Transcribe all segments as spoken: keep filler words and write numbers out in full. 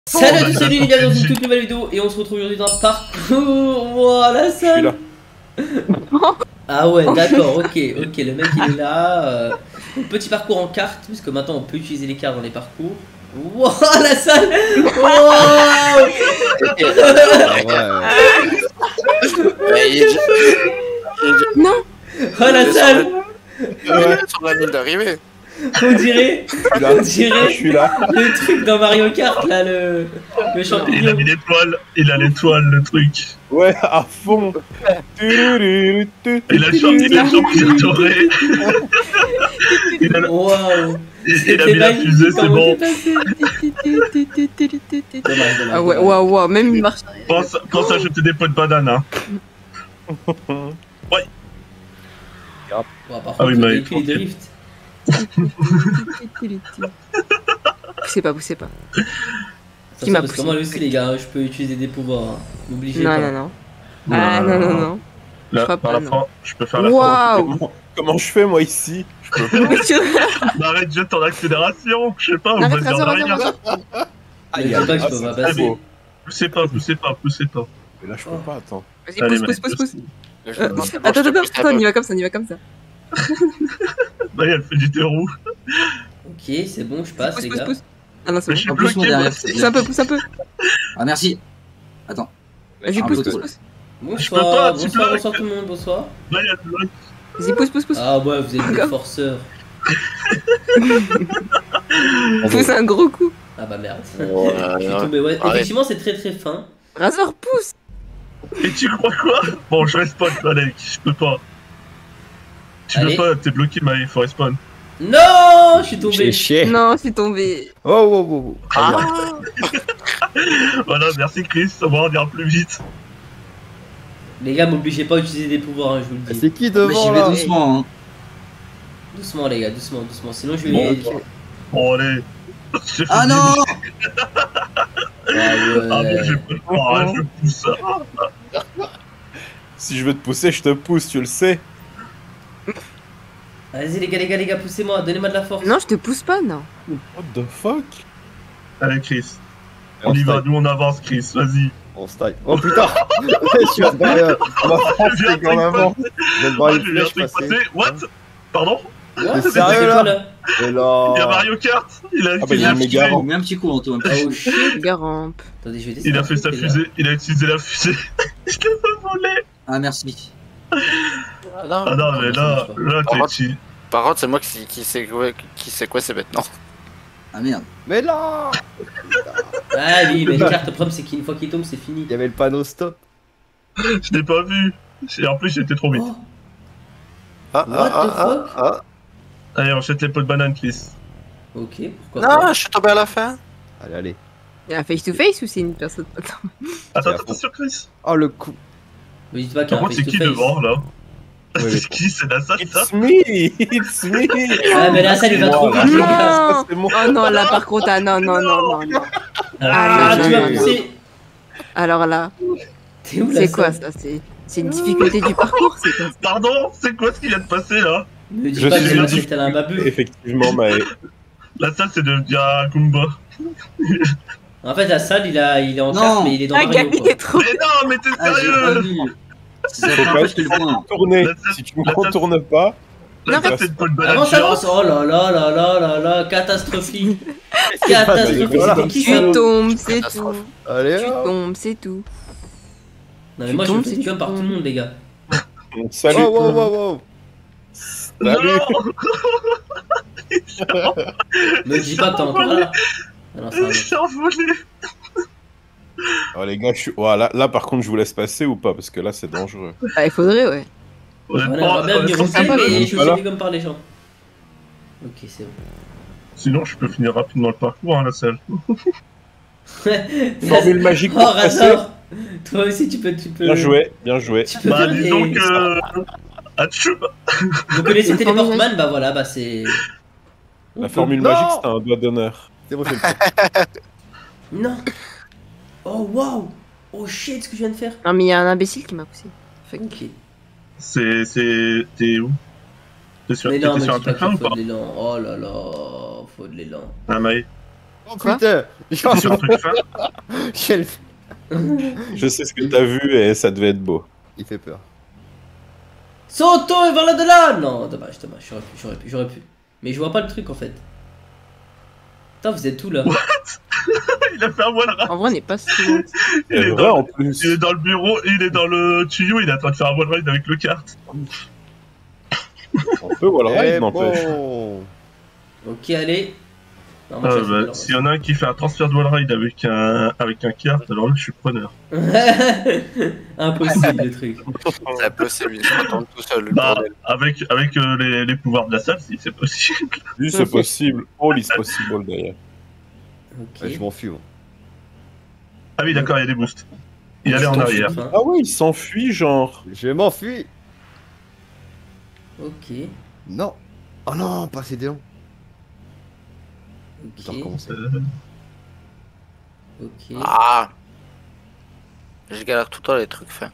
Salut à tous, salut les gars, dans une toute nouvelle vidéo et on se retrouve aujourd'hui dans un parcours. Voilà ça. Je suis là. Ah ouais, d'accord, ok, ok, le mec il est là. Euh, petit parcours en carte, puisque maintenant on peut utiliser les cartes dans les parcours. Wow, la salle. Wow. Non. Oh la salle. Sur la ligne d'arrivée. On dirait, Là. on dirait Je suis là. le truc dans Mario Kart là, le, le Il a champignon. mis l'étoile, il a l'étoile, le truc. Ouais, à fond. Et la champignon doré. Il a, la- Waouh. il, il a mis la fusée, c'est bon. Dommage, dommage. Ah ouais, waouh, waouh, même une marche arrière. Pense, pense à jeter des pots de banane, hein. Bon, par contre, Ah oui, le mais véhicule il faut- drift. Poussez pas, poussez pas. Ça, Qui m'a parce que poussé. moi aussi les gars, je peux utiliser des pouvoirs. Hein. N'obligez Non, pas. non, non. Ah non, non, non. Je Là, crois par pas, la non. fin, je peux faire la Waouh. Comment, comment je fais moi ici? Je peux pas. Mais tu- fin. Bah, arrête, jette en accélération, je sais pas, on Non, va arrête, dire rassure, rien. rassure, rassure. Mais dis pas que je peux pas c'est passer. beau. Poussez pas, poussez pas, poussez pas. Mais là, je peux pas, attends. Vas-y, Allez, pousse, pousse, pousse, pousse. mec, Euh, Attends, attends, attends, attends, on y va comme ça, on y va comme ça. Bah, elle fait du terreau. Ok, c'est bon, je passe Pousse, les pousse, gars. pousse. Ah non, c'est Mais je bon. suis En plus, moi bloqué, derrière. moi. Pousse un peu, pousse un peu. Ah merci. Attends. Vas-y, Un pousse, peu pousse, trop. pousse. Je peux pas, Bonsoir, tu bonsoir, peux- bonsoir tout le monde, bonsoir. Là, il y a le bloc. Vas-y, pousse, pousse, pousse. Ah ouais, vous êtes des Encore. forceurs. Pousse un gros coup. Ah bah merde. Oh Je suis tombé, ouais. Arrête. Effectivement, c'est très très fin. Razor, pousse. Et tu crois quoi? Bon, je respawn, Malek, je peux pas. Tu Allez. peux pas, t'es bloqué, mais il faut respawn. Non, je suis tombé. J'ai chié. Non, je suis tombé. Oh, oh, oh, oh. Ah. Voilà, merci Chris, ça va, on ira plus vite. Les gars, m'obligez pas à utiliser des pouvoirs, hein, je vous le dis. C'est qui Mais devant j'y vais là? doucement. Hein. Doucement les gars, doucement, doucement. Sinon je vais... Bon, les- Bon, allez. J'ai fait Ah dix non. minutes. Ah Ah bon, ouais. j'ai pas le temps, hein, je pousse. Si je veux te pousser, je te pousse, tu le sais. Vas-y les gars, les gars, les gars, poussez-moi, donnez-moi de la force. Non, je te pousse pas, non. What the fuck? Allez, Chris. On On y va, style. nous on avance, Chris, vas-y. On style. Oh putain. Je suis à derrière. On va Je viens passer en de avant. Je viens de Ah, voir une je viens flèche de passer. passer. What? Pardon? Ouais, Mais c'est sérieux, quoi, là là? Et là. Il y a Mario Kart. Il a Ah bah, fait il y a sa un méga fusée. rang. Mets un petit coup, Antoine. Oh shit. Garampe. Attendez, je vais descendre. Il a un fait peu, sa les gars. fusée, il a utilisé la fusée. Je l'ai pas volé. Ah merci. Oh, Ah non, mais là, là, Par t'es contre- petit. Par contre, c'est moi qui, qui sais quoi, qui sait quoi c'est maintenant. Ah merde. Mais là. Ah oui, mais les cartes, le problème c'est qu'une fois qu'il tombe, c'est fini. Il y avait le panneau stop. Je l'ai pas vu. Et en plus, j'étais trop vite. Oh, Ah, What the ah, fuck? ah, ah. Allez, on jette les pots de banane, Chris. ok, pourquoi pas. Non, je suis tombé à la fin. Allez, allez. Il y a un face to face ou c'est une personne? Attends. Attends, à attends, fond. sur Chris. Oh le coup. Mais dites pas qu'il y Par a un contre, c'est qui face-to-face. devant, là? Ouais, mais- C'est qui? C'est la salle, ça? It's me! It's me! Ah, mais là, ça lui va Moi, trop là. vite, les gars. Non. C'est mon... Oh non, là par contre, ah non, non, non, non, non. Ah, Ah, tu j'ai- m'as poussé. Alors là, T'es où là? c'est quoi ça? C'est c'est une difficulté du parcours, c'est quoi ça? Pardon? C'est quoi ce qui vient de passer, là? Ne dis Je pas suis que j'ai une lancé tel un babu. Effectivement, mais... La salle, c'est devenu un Goomba. En fait, la salle, il, a, il est en Non. carte, mais il est dans Ah, Mario, Gabi quoi. est trop. Mais non, mais t'es Ah j'ai pas sérieux? vu. C'est Faut ça pas fait le point. tourner. La salle- Si tu me la salle- contournes pas... La Non, salle, c'est une pot de banane Avance, géante. avance. Oh là là là là là là, catastrophique. Catastrophique, Voilà. c'était qui Tu ça? Non, tombes, c'est tout. Catastrophe. Allez. Tu hop. tombes, c'est tout. mais Tu moi, je me tombes, fais c'est tuer tu par tout le tombes. monde, les gars. Salut! Oh, wow, wow, wow. Salut! Me dis pas que t'es encore là. Ah non, c'est un Je autre. suis envolé. Oh les gars, je suis... Ouais, là, là par contre je vous laisse passer ou pas? Parce que là c'est dangereux. Ah, il faudrait, ouais. Ouais, on Honnêtement, va bien venir honnêtement, aussi, sympa, mais mais je suis voilà. suivi comme par les gens. Ok, c'est bon. Sinon, je peux finir rapidement le parcours, hein, la salle. Formule magique Oh, pour passer. Razor. Toi aussi, tu peux... Tu peux... Bien joué, bien joué. Tu peux Bah, faire disons des... que. Atchou. Vous connaissez La formule Téléportman? Bah voilà, bah c'est... La formule Non. magique c'est un doigt d'honneur. C'est bon, je le fais. Non. Oh, waouh. Oh shit, ce que je viens de faire. Non, mais il y a un imbécile qui m'a poussé. Fuck. Ok. C'est. C'est. T'es où? T'es sur, Mais non, t'étais mais sur un dis pas truc là qu'il ou faut pas? de l'élan. Oh là là, faut de l'élan. Ah, Maï. Oh Quoi putain. C'est un truc fin. Quel- Je sais ce que t'as vu et ça devait être beau. Il fait peur. Sauto et vers là-delà. Non, dommage, dommage, j'aurais pu, j'aurais pu, j'aurais pu. Mais je vois pas le truc en fait. Putain, vous êtes où là? Il a fait un wall ride. En vrai, on n'est pas si loin. Il C'est est, vrai dans, en plus. il est dans le bureau, il est dans le tuyau, il est en train de faire un wall ride avec le kart. On peut wall Eh ride, n'empêche. bon. Ok, allez. Non, moi, Ah, je fais bah, pas, s'il y en a un qui fait un transfert de wall ride avec un, avec un kart, alors là je suis preneur. Impossible le truc. C'est impossible, il se retourne tout seul, le Bah, bordel. avec, avec euh, les, les pouvoirs de la salle, si c'est possible. Oui, c'est possible. All is possible d'ailleurs. Ok. Ouais, je m'en fuis, moi. Ah oui, d'accord, il y a des boosts. Il allait en arrière. Enfin, Ah ouais, il s'enfuit, genre. Je m'enfuis. Ok. Non. Oh non, pas assez d'élan. Je dois Ok. recommencer. Euh, Ok. Ah Je galère tout le temps les trucs fins.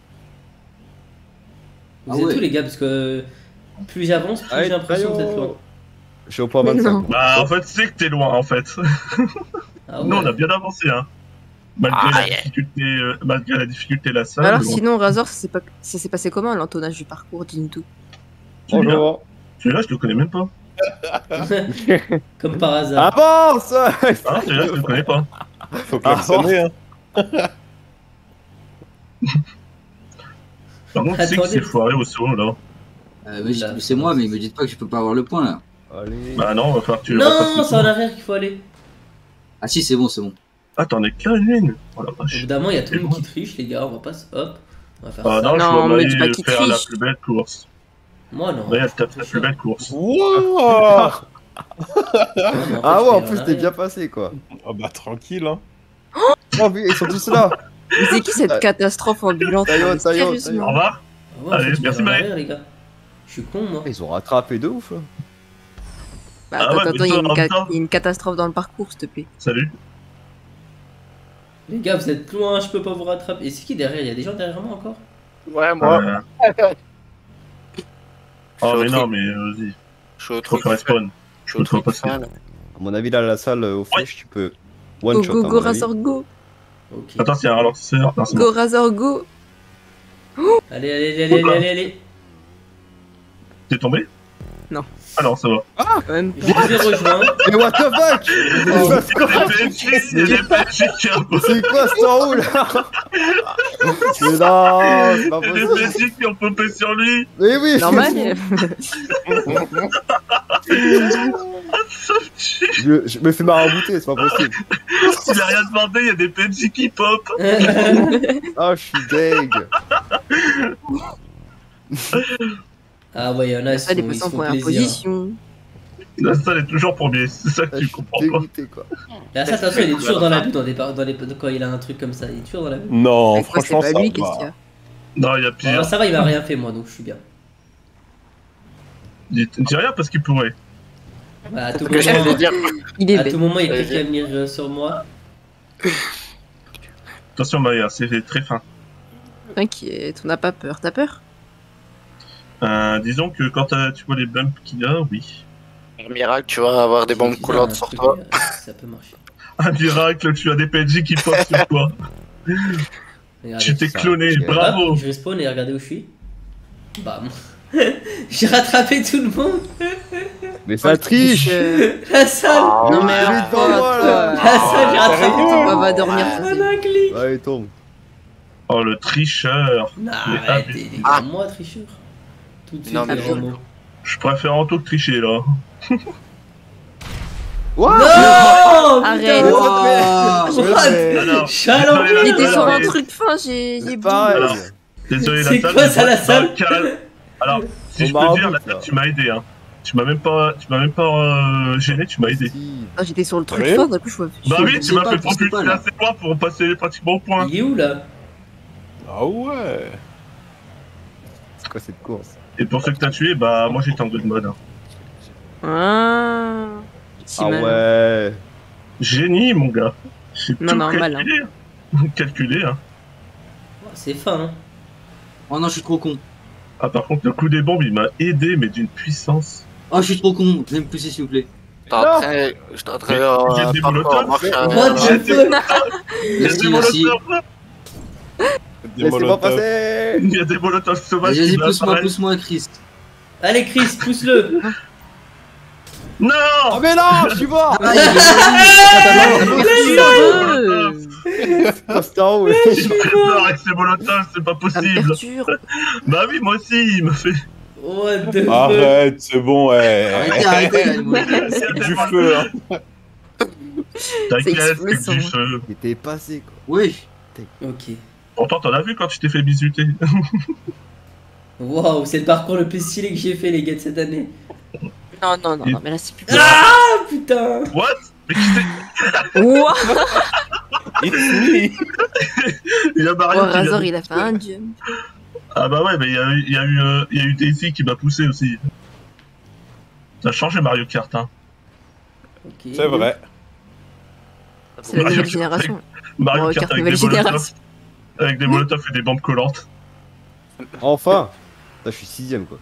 Vous Ah êtes ouais. où les gars? Parce que plus j'avance, plus Allez, j'ai l'impression Tayo. d'être loin. Je suis au point Mais vingt-cinq. non. Bah, en fait, c'est que t'es loin, en fait. Ah Nous, on a ouais. bien avancé, hein. Malgré, Ah, la, yeah. difficulté, euh, malgré la difficulté de la salle. Alors, mais bon. sinon, Razor, ça s'est pas... ça s'est passé comment l'entonnage du parcours? Dis-nous tout. Celui-là, Bonjour. celui-là, je le connais même pas. Comme par hasard. Avance. Ah, celui-là, je le connais pas. Faut klaxonner, hein. Par contre, tu sais que Attendez. c'est foiré au saut, là. Euh, mais dites- c'est moi, mais me dites pas que je peux pas avoir le point là. Allez. Bah non, va falloir que tu le Non, repasses. c'est en arrière qu'il faut aller. Ah si, c'est bon, c'est bon. Ah, t'en es qu'à une. Oh la Au vache. bout d'un moment, il y a tout le monde qui triche, les gars. On va pas se. Hop. On va faire Ah ça. non, je Non, vois me Maï dis pas qu'il faire la triche. plus belle course. Moi non. Maï, elle tape la plus belle course. Wow. Ah, mais en fait, Ah je ouais, en fais plus, t'es arrière. bien passé, quoi. Ah bah tranquille, hein. Oh, oui, ils sont tous là. Mais c'est qui cette catastrophe ambulante? Tayo, là, Tayo, Au sérieusement. revoir. Ah ouais, en Allez, fait, je merci, fais en Maë. arrière, les gars. Je suis con, moi. Ils ont rattrapé de ouf, là. Bah, Ah attends, ouais, attends, mais il y, a toi, une en ca- même temps- il y a une catastrophe dans le parcours, s'il te plaît. Salut. Les gars, vous êtes loin, je peux pas vous rattraper. Et c'est qui derrière? Il y a des gens derrière moi encore? Ouais, moi, Euh... Oh, au mais non, truc. mais euh, vas-y. je suis au Faut truc faire fin. respawn. Je suis au Faut truc passer. fin, là. À mon avis, là, la salle, euh, au flash, tu peux one Go, shot. go, à go, mon avis. Razor, go. Ok. Attends, c'est un ralentisseur. Non, c'est bon. Go, Razor, go. Allez, allez, allez, allez, allez, allez. T'es tombé? Non. Ah non, ça va. Quand même. Je vous ai rejoint. Mais what the fuck. Il y a des P N J, il y a des P N J qui ont- C'est quoi ce temps là? Mais non, c'est pas il y a des P N possible. J qui ont popé sur lui. Mais oui. Normal. Je, je me fais marabouter, c'est pas possible. Il a rien demandé, il y a des P N J qui pop. Ah, je suis deg. Ah ouais, il y en a, ils Ça, les sont, ils passants en sont première plaisir. position. La salle est toujours premier, c'est ça que Ah, tu je suis comprends pas. dégoûté, quoi. Là, ça, attention, il est toujours dans la bulle dans des par- dans les... quand il a un truc comme ça. Il est toujours dans la bulle. Non, Mais quoi, c'est franchement, pas ça lui, qu'est-ce va. qu'il y a? Non, il y a Alors, pire. ça va, il m'a rien fait, moi, donc je suis bien. Dis dis rien parce qu'il pourrait. Bah, à tout Ce que j'allais moment, dire. Il est à bête. tout moment, il y a Allez, quelqu'un à venir euh, sur moi. Attention, Maya, c'est très fin. T'inquiète, on n'a pas peur. T'as peur? Euh, disons que quand t'as- tu vois les bumps qu'il y a, oui. Un miracle, tu vas avoir des bombes J'ai coulantes un sur truc, toi. euh, Ça peut marcher. Un miracle, tu as des P N J qui pop sur toi. Regardez. Tu t'es ça, cloné, c'est- bravo. Hop, je respawn et regardez où je suis. Bam. J'ai rattrapé tout le monde. Mais ça triche. Euh, La salle. Non mais Il est alors, devant moi, là. toi, La salle, j'ai rattrapé tout le on monde. va dormir. Ah, tranquille. un clic. Ouais, il tombe. Oh, le tricheur. Non, Mais arrêtez, abusé. les gars, moi, tricheur. Tout de suite, Non, mais les je- robots. Je préfère en tout que tricher, là. What? Non. Arrête. putain. Wow. What? Alors, Chaleur. désolé, Il était la- sur un mais- truc fin, j'ai j'ai Pareil. Alors, Désolé, la C'est salle. quoi mais ça, la dans salle le calme. Alors, si On je m'a peux dire, reboot, la salle, là. tu m'as aidé, hein. Tu m'as même pas, tu m'as même pas euh, gêné, tu m'as aidé. Si. Ah, j'étais sur le truc Sérieux fin, d'un coup je vois. Bah je- oui, je tu sais m'as pas, fait je sais propulser pas, là. assez loin pour passer pratiquement au point. Il est où là? Ah ouais. C'est quoi cette course? Et pour ceux que t'as tué, bah moi j'étais en good mode. hein. Ah. Si Ah mal. ouais. Génie, mon gars. J'ai Non, tout normal, hein. calculé. calculé, hein. Oh, c'est fin, hein. Oh non, je suis trop con. Ah, par contre, le coup des bombes, il m'a aidé, mais d'une puissance. Oh, je suis trop con. Je vais me pousser, s'il vous plaît. J'étais en train, j'étais en train de J'ai des faire molotovs. un marche à- What the fuck? Il y a Merci, des merci. molotovs. Des Laissez-moi molotovs. passer. Il y a des molotovs sauvages. Vas-y, qui pousse-moi, apparaissent. pousse-moi, Chris. Allez, Chris, pousse-le. Non. Oh mais non, je suis mort. Ah, il est Mercure. Constant, oui. J'ai peur avec ces molotovs, c'est pas Ça me possible. perturbe. Bah oui, moi aussi, il me fait. What the fuck? Arrête, c'est bon, ouais. Arrêtez, arrêtez, là, moi. C'est du feu, hein. T'inquiète, explosé, c'est du ça. feu. Il était passé quoi. Oui. Ok. Pourtant, t'en as vu quand tu t'es fait bisuter. Waouh, c'est le parcours le plus stylé que j'ai fait, les gars, de cette année. Non, non, non, non, mais là c'est plus. Ah putain. What? Mais qui c'est? Ouah. It's me. Il y a Oh, Mario qui Razor, vient- il a fait un jump. Ah bah ouais, mais il y a eu, il y a eu, euh, il y a eu Daisy qui m'a poussé aussi. Ça a changé Mario Kart, hein. Ok. C'est vrai. C'est la Mario nouvelle Kart génération. Mario Mario Kart Kart avec nouvelle des molotovs, génération. avec des molotovs et des bombes collantes. Enfin. Là, je suis sixième quoi.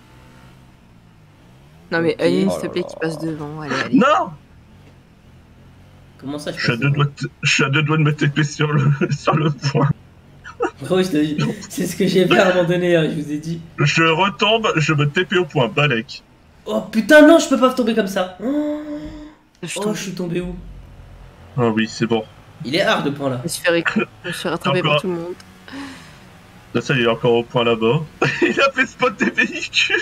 Non mais Ok. Aline, Oh s'il te là plaît, là. qui passe devant. Allez, allez. Non! Comment ça, je Je suis à passe deux doigts de, je suis à deux doigts de me T P sur le, sur le point. Gros, je te- c'est ce que j'ai fait à un moment donné, hein, je vous ai dit. Je retombe, je me T P au point, Balek. Oh putain, non, je peux pas tomber comme ça. Oh, Je oh, tombe. je suis tombé où? Ah oui, c'est bon. Il est hard, le point là. Je me suis fait, réc- je me suis fait rattraper par Encore. tout le monde. Là, ça, il est encore au point là-bas. Il a fait spot des véhicules.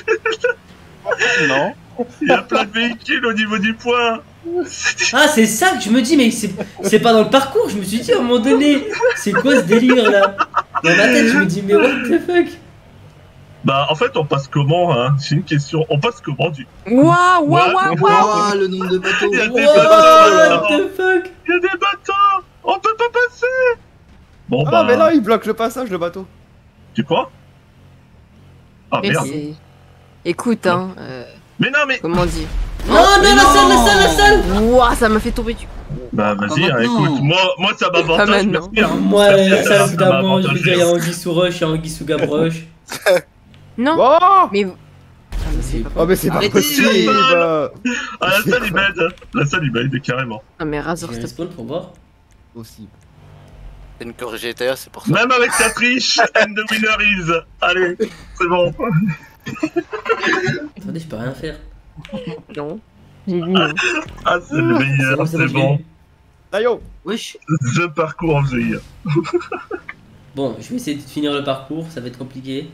Non. Il y a plein de véhicules au niveau du point. Ah, c'est ça que je me dis, mais c'est c'est pas dans le parcours. Je me suis dit à un moment donné, c'est quoi ce délire là? Dans ma tête, je me dis, mais what the fuck? Bah, en fait, on passe comment, hein? C'est une question. On passe comment du. Waouh, waouh, waouh, waouh. Oh, le nombre de bateaux. Il y a What des bateaux. the fuck? Il y a des bateaux. On peut pas passer. Bon, Ah bah. mais là, il bloque le passage, le bateau. Tu crois? Ah Mais merde. c'est- Écoute, hein, euh, Mais non, mais. comment dire? Non, non, la salle, la salle, la salle! Ouah, ça m'a fait tomber du. Bah, vas-y, Ah, hein, maintenant. écoute. Moi, moi ça Pas m'avantage. maintenant. Merci, hein. Moi, Merci, la ça salle, m'a évidemment, je veux avantagé. dire, il y a Anguille sous Roche, il y a Anguille sous Gabroche. Non, Oh. mais. Ah, mais c'est pas Oh mais c'est pas Arrêtez. possible. Ah, la salle, il m'aide. La salle, il m'aide carrément. Ah, mais Razor, Je s'il vais te plaît. spawn pour voir. Possible. C'est une corrigée G T A, c'est pour ça. Même avec ta triche, and the winner is. Allez, c'est bon. Attendez, je peux rien faire. Non. J'ai dit non. Ah, c'est le meilleur, bon, c'est je l'ai bon. eu. Tayo. Wesh. The parcours of the year. Bon, je vais essayer de finir le parcours, ça va être compliqué.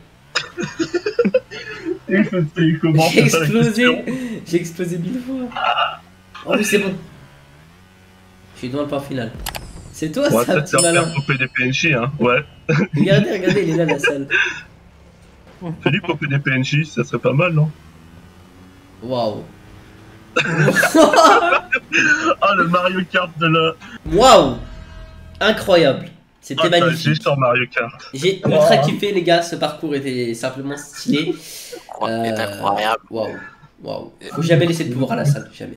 Et je sais comment J'ai c'est ça la question. explosé, j'ai explosé mille fois. Oh oui, c'est bon. Je suis devant le point final. C'est toi, On va ça, peut-être petit leur malin. faire popper des P N J, hein. Ouais. Regardez, regardez, il est là, la salle. Fais-lui popper des P N J, ça serait pas mal, non? Waouh. Ah, le Mario Kart de la. Waouh. Incroyable. C'était Ah, t'as magnifique. juste en Mario Kart. J'ai ultra kiffé, les gars. Ce parcours était simplement stylé. C'est Euh, incroyable. Waouh. Waouh. Faut jamais laisser de pouvoir à la salle, jamais.